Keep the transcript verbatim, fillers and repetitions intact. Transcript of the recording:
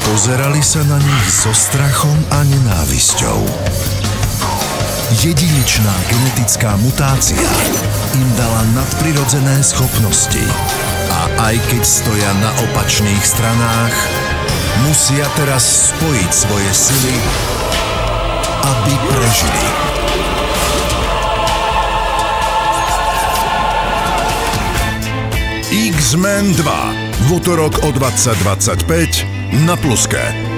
Pozerali sa na nich so strachom a nenávisťou. Jedinečná genetická mutácia im dala nadprirodzené schopnosti. A aj keď stoja na opačných stranách, musia teraz spojiť svoje sily, aby prežili. X-Men dva v utorok o dvadsať dvadsaťpäť na Pluske.